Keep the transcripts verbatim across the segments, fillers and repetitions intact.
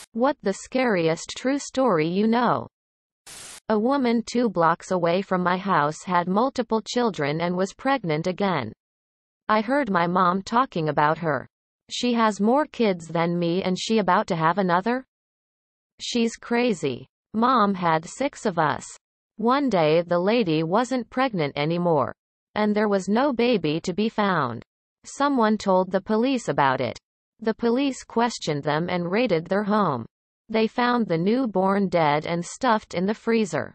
What the scariest true story you know? A woman two blocks away from my house had multiple children and was pregnant again. I heard my mom talking about her. She has more kids than me and she about to have another? She's crazy. Mom had six of us. One day the lady wasn't pregnant anymore. And there was no baby to be found. Someone told the police about it. The police questioned them and raided their home. They found the newborn dead and stuffed in the freezer.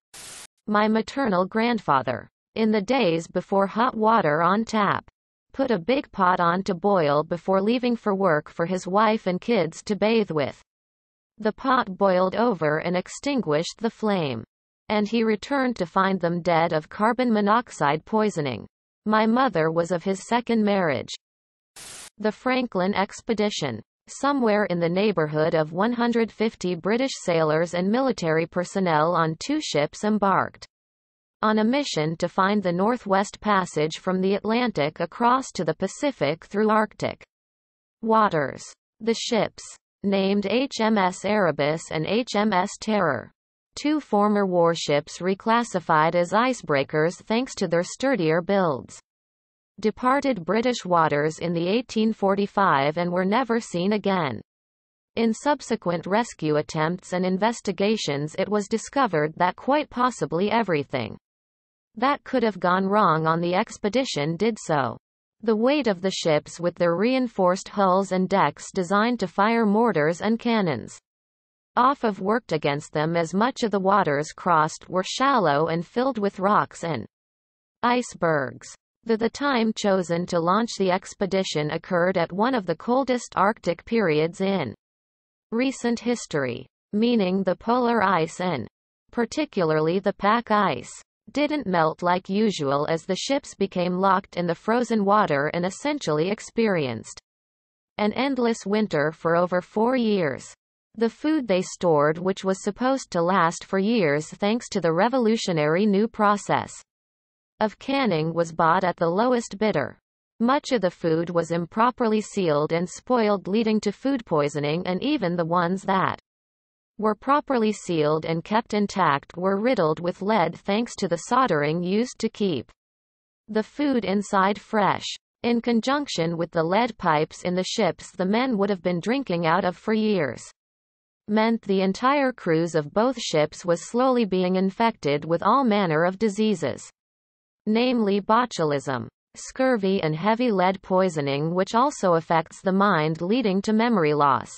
My maternal grandfather, in the days before hot water on tap, put a big pot on to boil before leaving for work for his wife and kids to bathe with. The pot boiled over and extinguished the flame. And he returned to find them dead of carbon monoxide poisoning. My mother was of his second marriage. The Franklin expedition. Somewhere in the neighborhood of one hundred fifty British sailors and military personnel on two ships embarked on a mission to find the Northwest Passage from the Atlantic across to the Pacific through Arctic waters. The ships, named H M S Erebus and H M S Terror, two former warships reclassified as icebreakers thanks to their sturdier builds, departed British waters in the eighteen forty-five and were never seen again. In subsequent rescue attempts and investigations it was discovered that quite possibly everything that could have gone wrong on the expedition did so. The weight of the ships with their reinforced hulls and decks designed to fire mortars and cannons off of worked against them as much of the waters crossed were shallow and filled with rocks and icebergs. The, the time chosen to launch the expedition occurred at one of the coldest Arctic periods in recent history, meaning the polar ice and particularly the pack ice didn't melt like usual as the ships became locked in the frozen water and essentially experienced an endless winter for over four years. The food they stored, which was supposed to last for years thanks to the revolutionary new process of canning, was bought at the lowest bidder. Much of the food was improperly sealed and spoiled, leading to food poisoning, and even the ones that were properly sealed and kept intact were riddled with lead thanks to the soldering used to keep the food inside fresh. In conjunction with the lead pipes in the ships the men would have been drinking out of for years, meant the entire crews of both ships was slowly being infected with all manner of diseases, namely botulism, scurvy and heavy lead poisoning, which also affects the mind, leading to memory loss,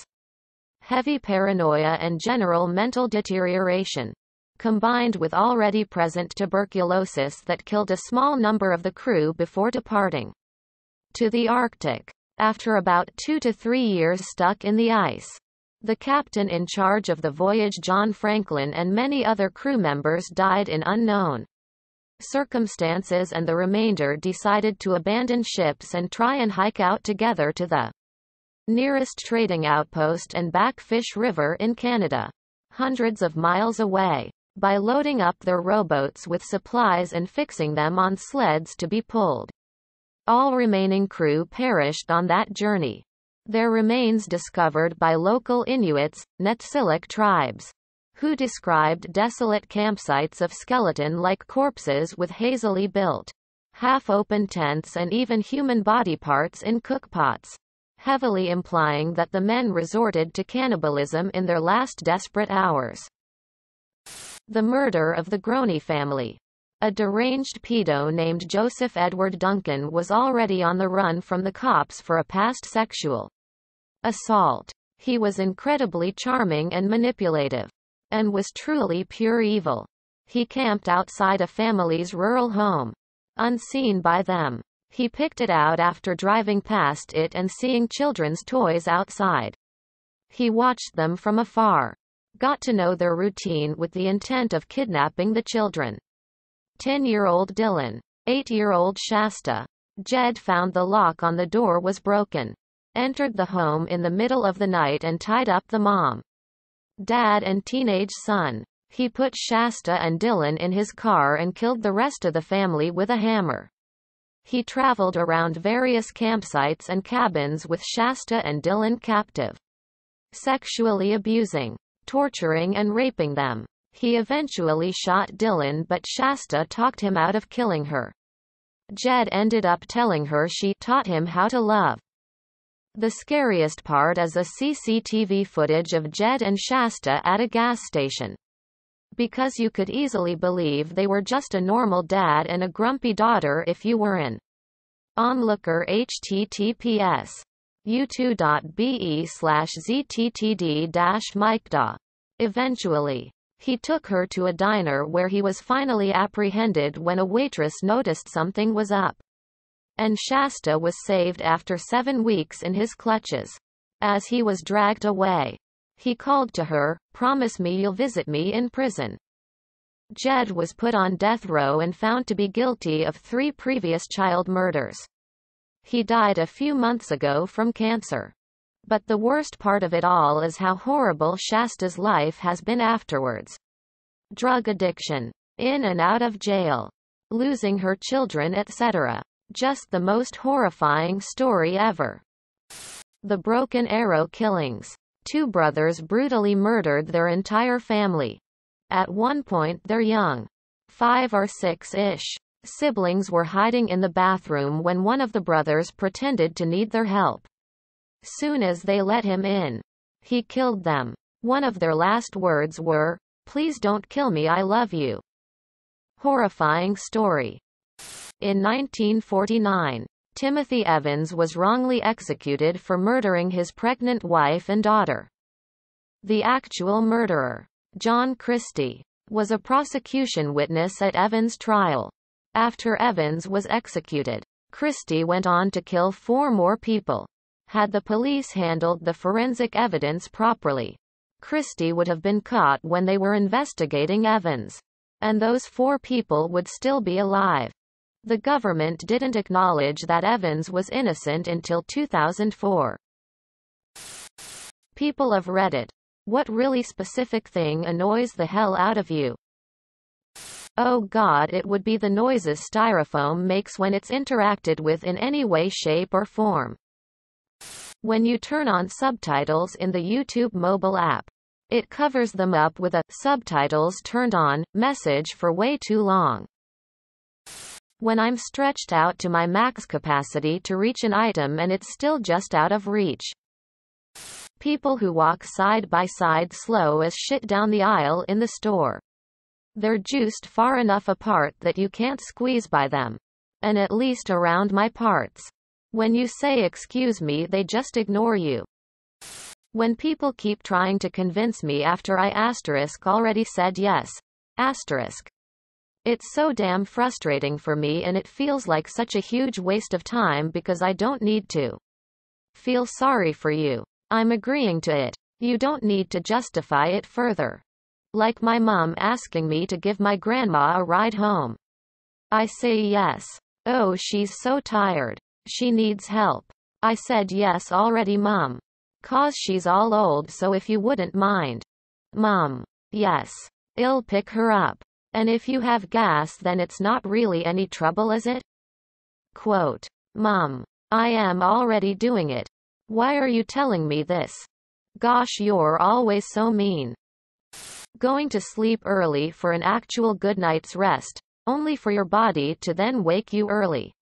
heavy paranoia and general mental deterioration, combined with already present tuberculosis that killed a small number of the crew before departing to the Arctic. After about two to three years stuck in the ice, the captain in charge of the voyage, John Franklin, and many other crew members died in unknown circumstances, and the remainder decided to abandon ships and try and hike out together to the nearest trading outpost and Backfish River in Canada, hundreds of miles away, by loading up their rowboats with supplies and fixing them on sleds to be pulled. All remaining crew perished on that journey. Their remains discovered by local Inuits, Netsilik tribes, who described desolate campsites of skeleton-like corpses with hazily built, half-open tents and even human body parts in cookpots, heavily implying that the men resorted to cannibalism in their last desperate hours. The murder of the Groney family. A deranged pedo named Joseph Edward Duncan was already on the run from the cops for a past sexual assault. He was incredibly charming and manipulative, and was truly pure evil. He camped outside a family's rural home, unseen by them. He picked it out after driving past it and seeing children's toys outside. He watched them from afar, got to know their routine with the intent of kidnapping the children. Ten-year-old Dylan, eight-year-old Shasta. Jed found the lock on the door was broken, entered the home in the middle of the night and tied up the mom, dad and teenage son. He put Shasta and Dylan in his car and killed the rest of the family with a hammer. He traveled around various campsites and cabins with Shasta and Dylan captive. sexually abusing, torturing and raping them. He eventually shot Dylan, but Shasta talked him out of killing her. Jed ended up telling her she taught him how to love. The scariest part is a C C T V footage of Jed and Shasta at a gas station. Because you could easily believe they were just a normal dad and a grumpy daughter if you were an onlooker. https u2.be slash zttd dash mikedaw. Eventually, he took her to a diner where he was finally apprehended when a waitress noticed something was up. And Shasta was saved after seven weeks in his clutches. As he was dragged away, he called to her, "Promise me you'll visit me in prison." Jed was put on death row and found to be guilty of three previous child murders. He died a few months ago from cancer. But the worst part of it all is how horrible Shasta's life has been afterwards. Drug addiction, in and out of jail, losing her children, et cetera. Just the most horrifying story ever. The Broken Arrow killings. Two brothers brutally murdered their entire family. At one point their young, five or six-ish, siblings were hiding in the bathroom when one of the brothers pretended to need their help. Soon as they let him in, he killed them. One of their last words were, "Please don't kill me, I love you." Horrifying story. In nineteen forty-nine, Timothy Evans was wrongly executed for murdering his pregnant wife and daughter. The actual murderer, John Christie, was a prosecution witness at Evans' trial. After Evans was executed, Christie went on to kill four more people. Had the police handled the forensic evidence properly, Christie would have been caught when they were investigating Evans. And those four people would still be alive. The government didn't acknowledge that Evans was innocent until two thousand four. People of Reddit. What really specific thing annoys the hell out of you? Oh God, it would be the noises styrofoam makes when it's interacted with in any way, shape or form. When you turn on subtitles in the YouTube mobile app, it covers them up with a "subtitles turned on" message for way too long. When I'm stretched out to my max capacity to reach an item and it's still just out of reach. People who walk side by side slow as shit down the aisle in the store. They're juiced far enough apart that you can't squeeze by them. And at least around my parts. When you say excuse me, they just ignore you. When people keep trying to convince me after I asterisk already said yes. Asterisk. It's so damn frustrating for me, and it feels like such a huge waste of time because I don't need to feel sorry for you. I'm agreeing to it. You don't need to justify it further. Like my mom asking me to give my grandma a ride home. I say yes. Oh, she's so tired. She needs help. I said yes already, Mom. 'Cause she's all old, so if you wouldn't mind. Mom. Yes. I'll pick her up. And if you have gas, then it's not really any trouble, is it? Quote. Mom. I am already doing it. Why are you telling me this? Gosh, you're always so mean. Going to sleep early for an actual good night's rest, only for your body to then wake you early.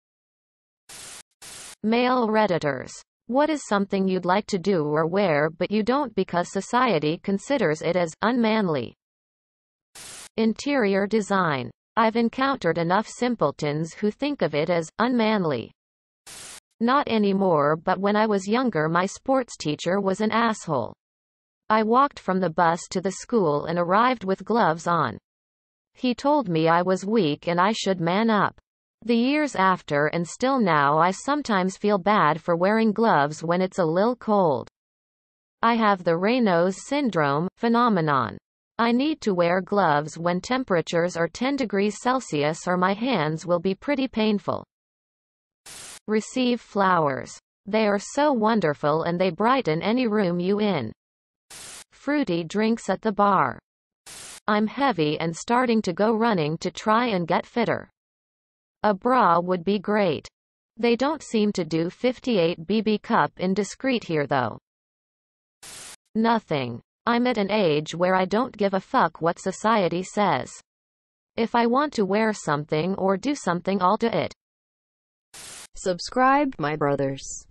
Male Redditors. What is something you'd like to do or wear but you don't because society considers it as unmanly? Interior design. I've encountered enough simpletons who think of it as unmanly. Not anymore, but when I was younger my sports teacher was an asshole. I walked from the bus to the school and arrived with gloves on. He told me I was weak and I should man up. The years after and still now I sometimes feel bad for wearing gloves when it's a lil cold. I have the Raynaud's syndrome phenomenon. I need to wear gloves when temperatures are ten degrees Celsius or my hands will be pretty painful. Receive flowers. They are so wonderful and they brighten any room you in. Fruity drinks at the bar. I'm heavy and starting to go running to try and get fitter. A bra would be great. They don't seem to do fifty-eight B B cup in discreet here though. Nothing. I'm at an age where I don't give a fuck what society says. If I want to wear something or do something, I'll do it. Subscribe, my brothers.